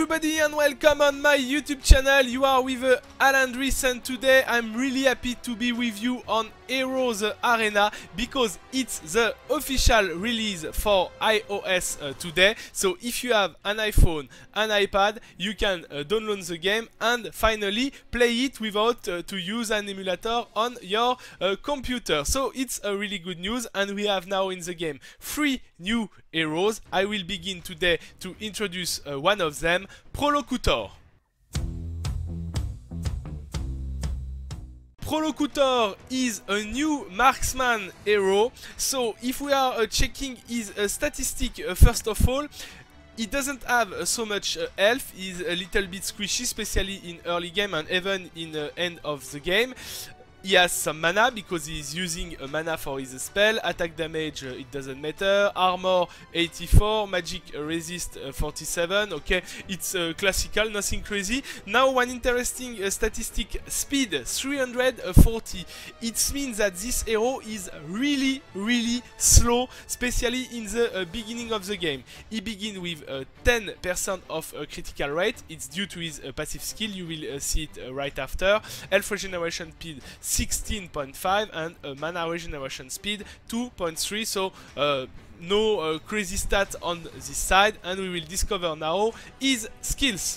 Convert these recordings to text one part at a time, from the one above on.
everybody and welcome on my YouTube channel. You are with Alandris and today I'm really happy to be with you on Heroes Arena because it's the official release for iOS today. So if you have an iPhone, an iPad, you can download the game and finally play it without to use an emulator on your computer. So it's a really good news and we have now in the game 3 new heroes. I will begin today to introduce one of them, Prolocutor. Prolocutor is a new marksman hero. So if we are checking his statistic first of all, he doesn't have so much health. He's a little bit squishy, especially in early game and even in the end of the game. He has some mana because he's using a mana for his spell. Attack damage, it doesn't matter. Armor 84, magic resist 47. Okay, it's classical, nothing crazy. Now one interesting statistic, speed 340. It means that this hero is really slow, especially in the beginning of the game. He begins with 10% of critical rate. It's due to his passive skill. You will see it right after. Health regeneration speed 16.5 and mana regeneration speed 2.3, so no crazy stat on this side, and we will discover now his skills.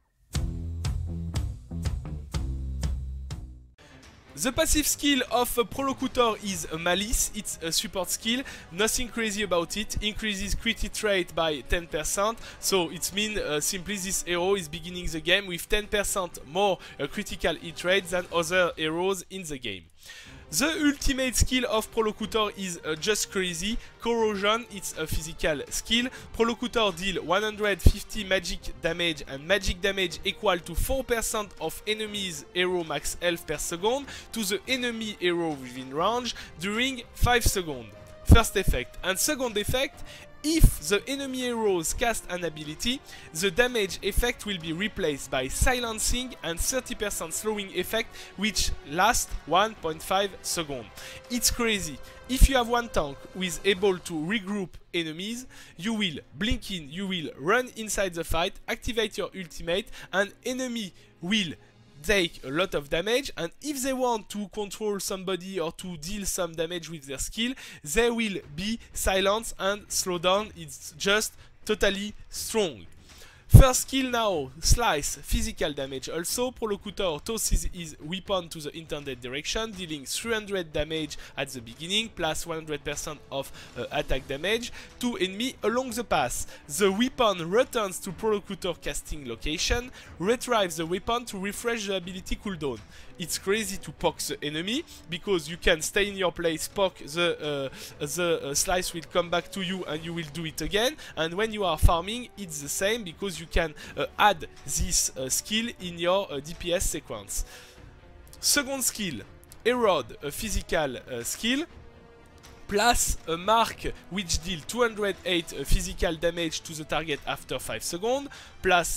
The passive skill of Prolocutor is Malice. It's a support skill, nothing crazy about it. Increases crit hit rate by 10%, so it means simply this hero is beginning the game with 10% more critical hit rate than other heroes in the game. The ultimate skill of Prolocutor is just crazy. Corrosion, it's a physical skill. Prolocutor deal 150 magic damage and magic damage equal to 4% of enemies hero max health per second to the enemy hero within range during 5 seconds. First effect. And second effect, if the enemy heroes cast an ability, the damage effect will be replaced by silencing and 30% slowing effect, which lasts 1.5 seconds. It's crazy. If you have one tank who is able to regroup enemies, you will blink in, you will run inside the fight, activate your ultimate, and enemy will take a lot of damage, and if they want to control somebody or to deal some damage with their skill, they will be silenced and slow down. It's just totally strong. First skill now, Slice, physical damage also. Prolocutor tosses his weapon to the intended direction, dealing 300 damage at the beginning, plus 100% of attack damage to enemy along the path. The weapon returns to Prolocutor casting location, retrieves the weapon to refresh the ability cooldown. It's crazy to poke the enemy, because you can stay in your place, poke the slice will come back to you and you will do it again, and when you are farming it's the same, because you can add this skill in your DPS sequence. Second skill, Erode, a physical skill, plus a mark which deals 208 physical damage to the target after 5 seconds, plus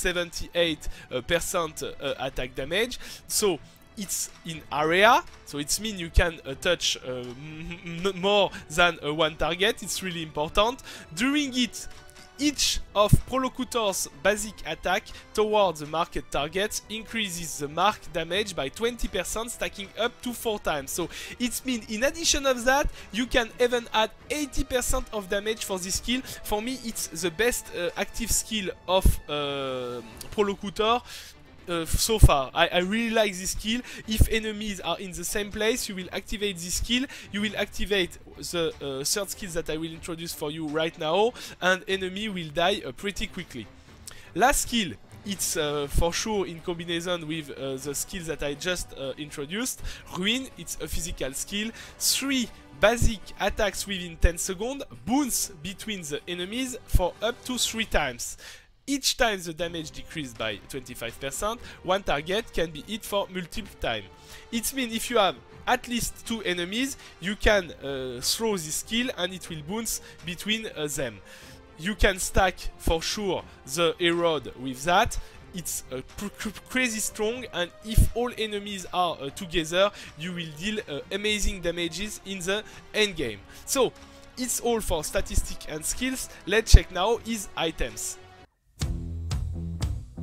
78% attack damage. So it's in area, so it means you can touch more than one target. It's really important. During it, each of Prolocutor's basic attack towards the marked targets increases the mark damage by 20%, stacking up to 4 times. So it means in addition of that, you can even add 80% of damage for this skill. For me, it's the best active skill of Prolocutor. So far, I really like this skill. If enemies are in the same place, you will activate this skill. You will activate the third skill that I will introduce for you right now, and enemy will die pretty quickly. Last skill, it's for sure in combination with the skills that I just introduced. Ruin, it's a physical skill. 3 basic attacks within 10 seconds, bounce between the enemies for up to 3 times. Each time the damage decreased by 25%, one target can be hit for multiple times. It means if you have at least 2 enemies, you can throw this skill and it will bounce between them. You can stack for sure the Erode with that. It's crazy strong, and if all enemies are together, you will deal amazing damages in the end game. So it's all for statistics and skills. Let's check now his items.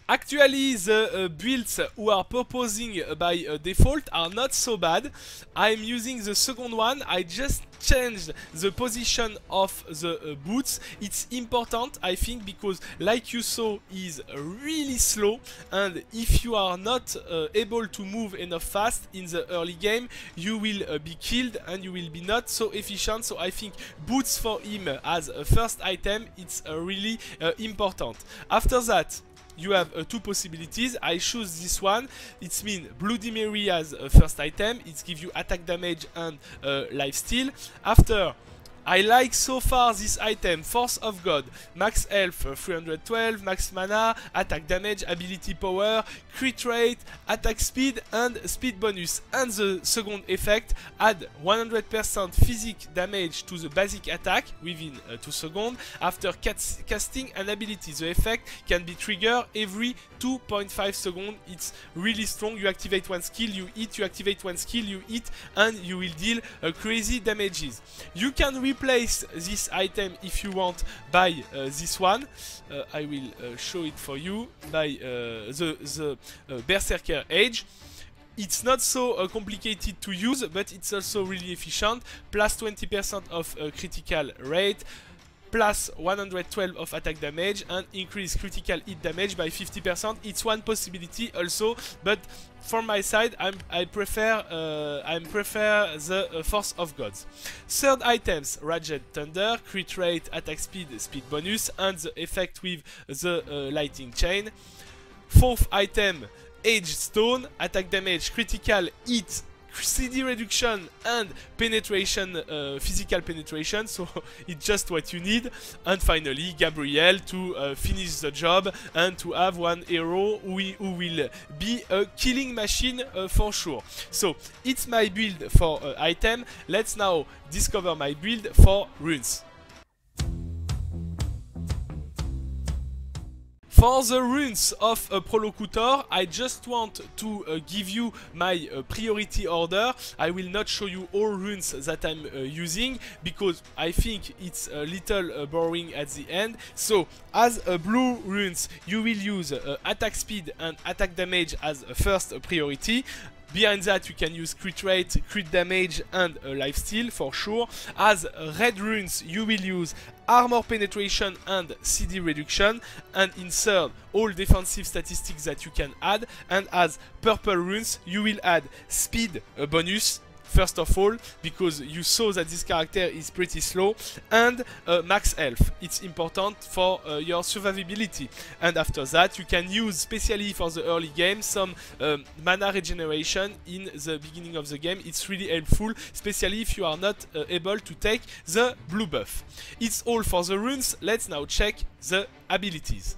Actually, the builds who are proposing by default are not so bad. I'm using the second one. I just changed the position of the boots. It's important, I think, because like you saw, is really slow, and if you are not able to move enough fast in the early game, you will be killed and you will be not so efficient. So I think boots for him as a first item, it's really important. After that, you have two possibilities. I choose this one. It's mean Bloody Mary as a first item. It gives you attack damage and lifesteal. After, I like so far this item, Force of God, max health 312, max mana, attack damage, ability power, crit rate, attack speed and speed bonus. And the second effect, add 100% physic damage to the basic attack within 2 seconds after casting an ability. The effect can be triggered every 2.5 seconds. It's really strong. You activate one skill, you hit, you activate one skill, you hit, and you will deal crazy damages. You can replace this item if you want by this one. I will show it for you by the Berserker Age. It's not so complicated to use, but it's also really efficient. Plus 20% of critical rate, plus 112 of attack damage, and increase critical hit damage by 50%. It's one possibility also, but from my side, I prefer the Force of Gods. Third items, Raged Thunder, crit rate, attack speed, speed bonus, and the effect with the Lightning Chain. Fourth item, Age Stone, attack damage, critical hit, CD reduction and penetration, physical penetration, so it's just what you need. And finally, Gabriel to finish the job and to have one hero who will be a killing machine for sure. So it's my build for item. Let's now discover my build for runes. For the runes of Prolocutor, I just want to give you my priority order. I will not show you all runes that I'm using because I think it's a little boring at the end. So, as blue runes, you will use attack speed and attack damage as a first priority. Behind that, you can use crit rate, crit damage, and lifesteal for sure. As red runes, you will use armor penetration and CD reduction. And in third, all defensive statistics that you can add. And as purple runes, you will add speed bonus. First of all, because you saw that this character is pretty slow, and max health. It's important for your survivability. And after that, you can use, especially for the early game, some mana regeneration in the beginning of the game. It's really helpful, especially if you are not able to take the blue buff. It's all for the runes. Let's now check the abilities.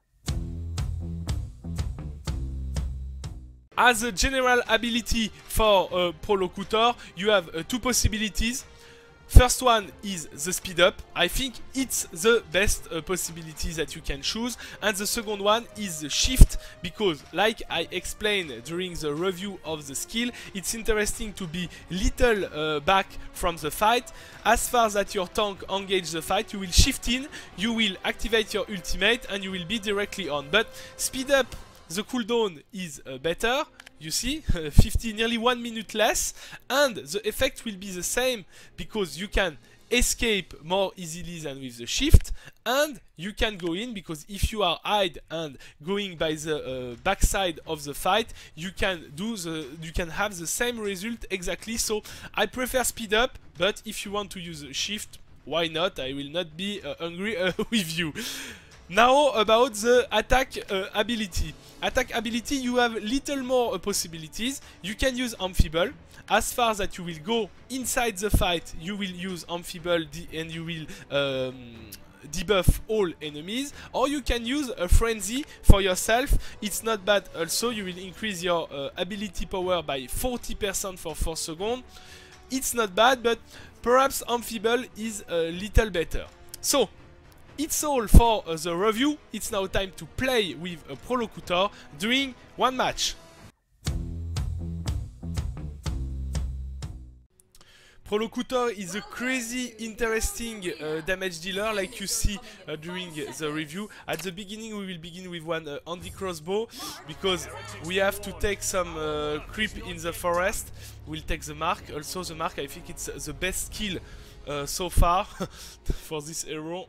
As a general ability for Prolocutor, you have two possibilities. First one is the speed up. I think it's the best possibility that you can choose. And the second one is the shift, because like I explained during the review of the skill, it's interesting to be little back from the fight. As far as your tank engages the fight, you will shift in, you will activate your ultimate, and you will be directly on. But speed up, the cooldown is better, you see, 50, nearly 1 minute less, and the effect will be the same because you can escape more easily than with the shift, and you can go in because if you are hide and going by the backside of the fight, you can have the same result exactly. So I prefer speed up, but if you want to use a shift, why not? I will not be angry with you. Now about the attack ability. Attack ability, you have little more possibilities. You can use Amphible. As far as you will go inside the fight, you will use Amphible and you will debuff all enemies. Or you can use a Frenzy for yourself. It's not bad also. You will increase your ability power by 40% for 4 seconds. It's not bad, but perhaps Amphible is a little better. So, it's all for the review. It's now time to play with a Prolocutor during one match. Prolocutor is a crazy interesting damage dealer, like you see during the review. At the beginning we will begin with one handy crossbow, because we have to take some creep in the forest. We'll take the mark. Also the mark, I think it's the best skill so far for this hero.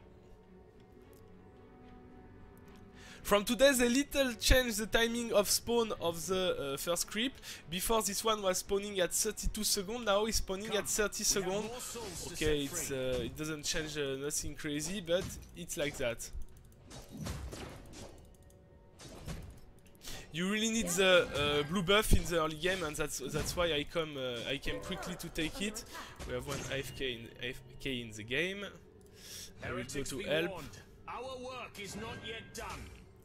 From today they little change the timing of spawn of the first creep. Before this one was spawning at 32 seconds, now it's spawning at 30 seconds. Okay, it doesn't change nothing crazy, but it's like that. You really need the blue buff in the early game, and that's why I came quickly to take it. We have one AFK in the game. I will go to help. Our work is not yet done.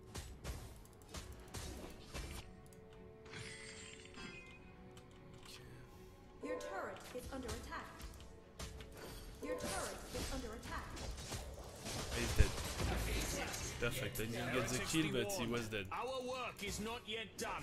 Your turret is under attack. Your turret is under attack. He's dead. Perfect. I didn't get the kill, but he was dead. Our work is not yet done.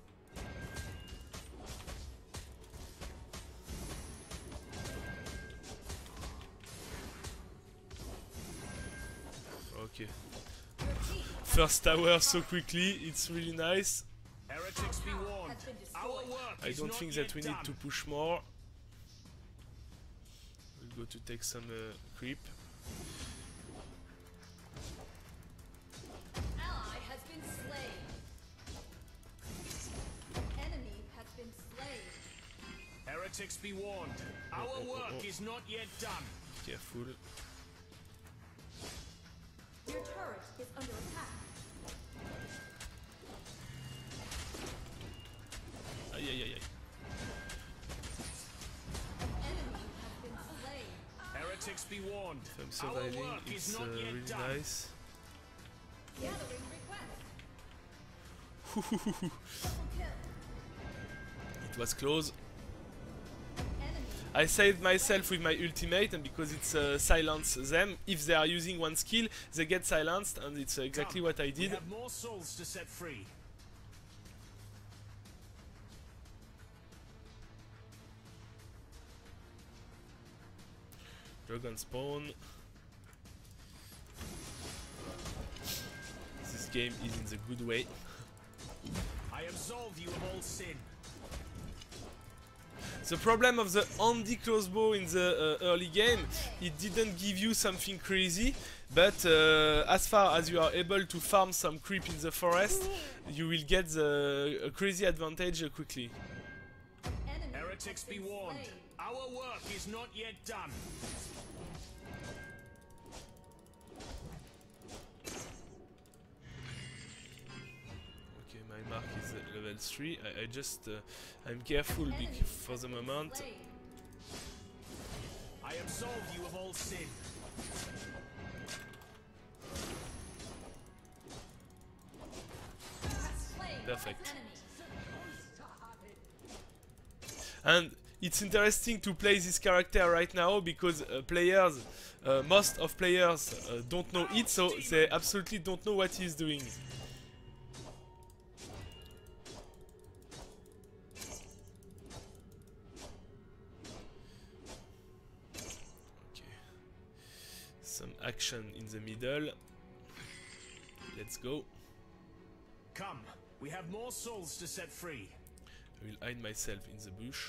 Okay. First tower so quickly, it's really nice. Heretics be warned. Our work I don't think that we need to push more. We'll go to take some creep. Ally has been slain. Enemy has been slain. Heretics be warned. Our work is not yet done. Careful. Your turret is under attack. Aïe aïe aïe aïe. Enemy has been slain. Heretics be warned. If I'm surviving, it's really nice. Gathering request. It was close. Enemy. I saved myself with my ultimate, and because it's silence them. If they are using one skill, they get silenced, and it's exactly what I We did. have more souls to set free. Dragon spawn. This game is in the good way. I absolve you of all sin. The problem of the handy crossbow in the early game, it didn't give you something crazy, but as far as you are able to farm some creep in the forest, you will get the crazy advantage quickly. Enemy Heretics has be been warned. slain. Our work is not yet done. Okay, my mark is level 3. I just I'm careful Enemy for the has been moment. slain. I absolve you of all sin. You have slain Perfect. an enemy. And it's interesting to play this character right now because players, most of players don't know it, so they absolutely don't know what he's doing. Okay. Some action in the middle. Let's go. Come, we have more souls to set free. I will hide myself in the bush.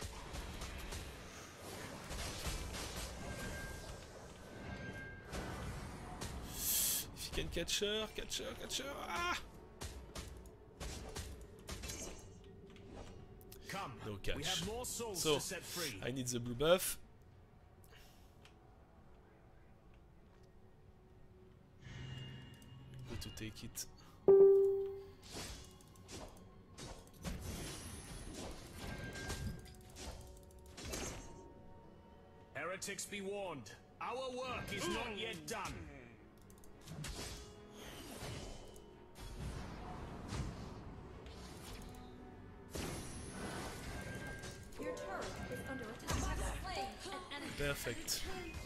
If you can catch her, catch her, catch her. Ah! Come, No we catch. have more souls So, to set free. I need the blue buff. Go to take it. Heretics be warned. Our work is not yet done. Your turret is under attack. You have slain an enemy. Perfect.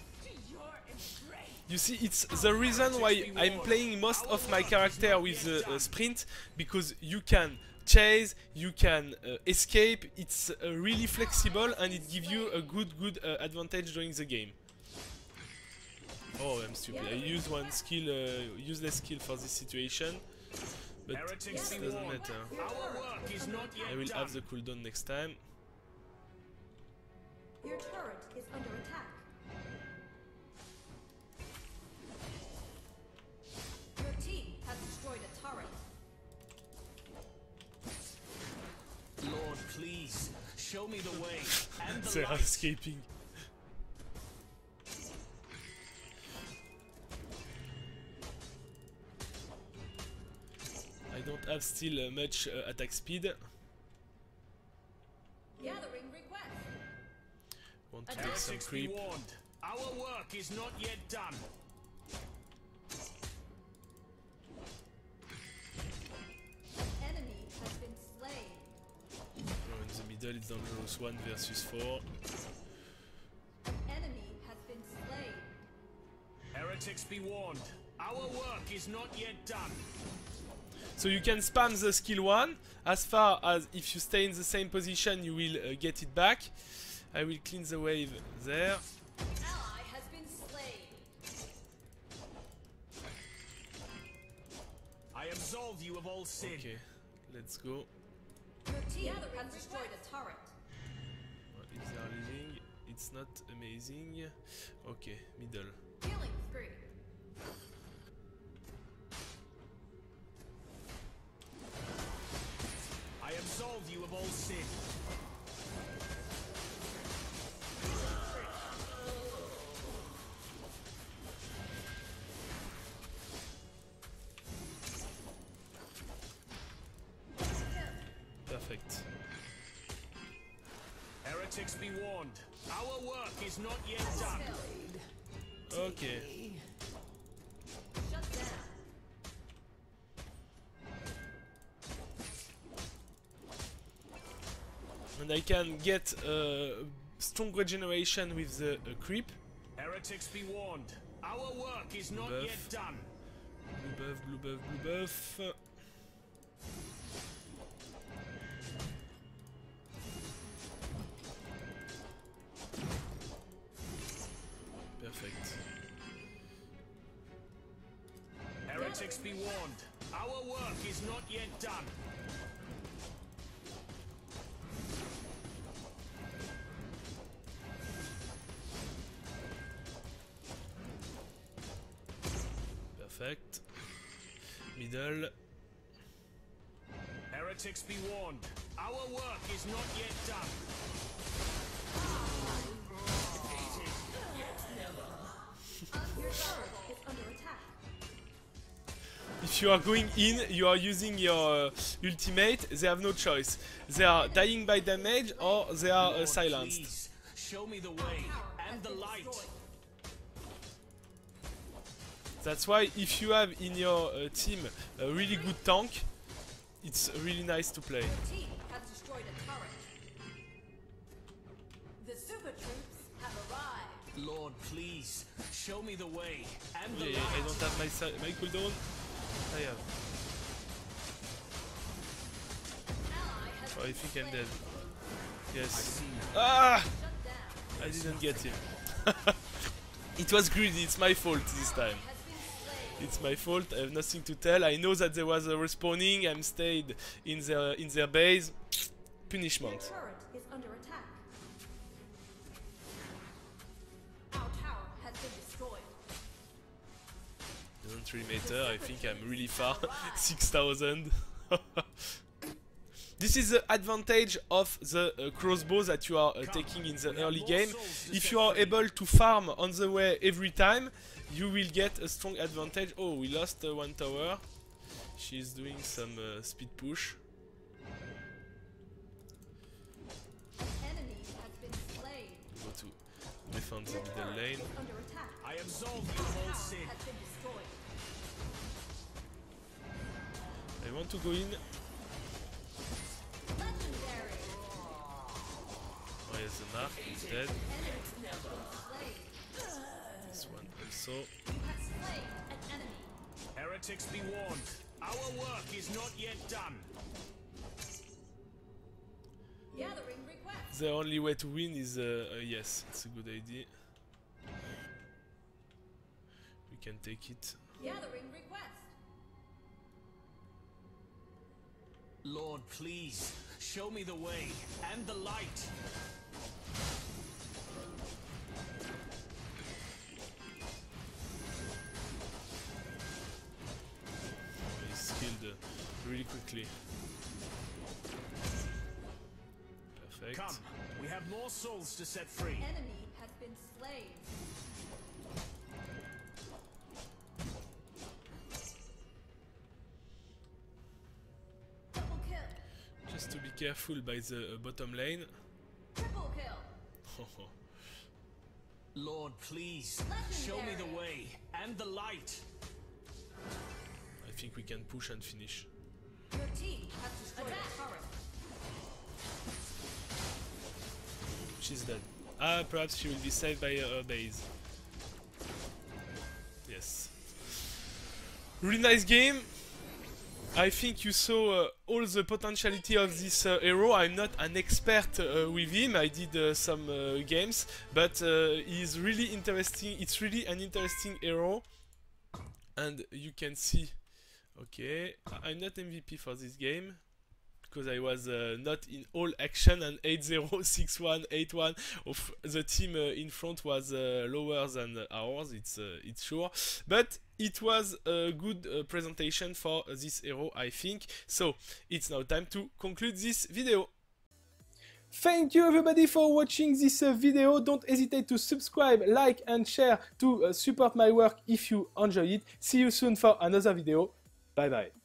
You see, it's the reason why I'm playing most of my character with the sprint, because you can chase, you can escape. It's really flexible and it gives you a good advantage during the game. Oh, I'm stupid. I used one skill, useless skill for this situation, but it doesn't matter. I will have the cooldown next time. Your turret is under attack. Your team has destroyed a turret. Lord, please, show me the way and the They are light. escaping. I don't have still much attack speed. Gathering request. Want to make some Heretics be creep. warned. Our work is not yet done. Enemy has been slain. Oh, in the middle it's dangerous 1 versus 4. Enemy has been slain. Heretics be warned. Our work is not yet done. So you can spam the skill 1, as far as if you stay in the same position you will get it back. I will clean the wave there. Ally has been slain. I absolve you of all sin. Okay, let's go. Your team has destroyed a turret. If they are leaving, it's not amazing. Okay, middle. Killing spree. I absolve you of all sin. Perfect. Heretics be warned. Our work is not yet done. Okay. Shut down. And I can get strong regeneration with the creep. Heretics be warned. Our work is not Buff. yet done. Blue buff, blue buff, blue buff. Perfect. Heretics be warned. Our work is not yet done. Perfect. Middle. Heretics be warned. Our work is not yet done. Your turret is under attack. If you are going in, you are using your ultimate, they have no choice. They are dying by damage or they are Lord, silenced. please, show me the way and the light. That's why if you have in your team a really good tank, it's really nice to play. Your team has destroyed a turret. The super troops have arrived. Lord, please, show me the way and the Yeah, light. I don't have my cooldown. I have. Ally has Oh, I been think I'm slain. dead. Yes. See you. Ah! Shut down. I didn't get him. It was greedy, it's my fault this time. Has been slain. It's my fault, I have nothing to tell. I know that there was a respawning, I'm stayed in their base. Your Punishment. turret is under attack. Our tower has been destroyed. Doesn't really matter, I think I'm really far. 6,000. This is the advantage of the crossbow that you are taking in the early game. If you are able to farm on the way every time, you will get a strong advantage. Oh, we lost one tower. She's doing some speed push. Enemy has been slain. Go to defend the Your middle turret lane. is under attack. I absolve you of all Tower sin. has been destroyed. I want to go in. Legendary. Oh, yes, the mark is dead. Enemy has been slain. This one also. You have slain an enemy. Heretics be warned. Our work is not yet done. the only way to win is yes, it's a good idea. We can take it. Gathering request. Lord, please, show me the way and the light. Oh, he's killed really quickly. Perfect. Come, we have more souls to set free. Enemy has been slain. Double kill. Just to be careful by the bottom lane. Triple kill. Lord, please, show me the way and the light. I think we can push and finish. Your team has destroyed a turret. She's dead. Ah, perhaps she will be saved by her base. Yes. Really nice game. I think you saw all the potentiality of this hero. I'm not an expert with him. I did some games, but he's really interesting. It's really an interesting hero, and you can see. Okay, I'm not MVP for this game because I was not in all action, and 8-0, 6-1, 8-1 of the team in front was lower than ours, it's sure. But it was a good presentation for this hero, I think. So it's now time to conclude this video. Thank you everybody for watching this video. Don't hesitate to subscribe, like and share to support my work if you enjoy it. See you soon for another video. Bye bye.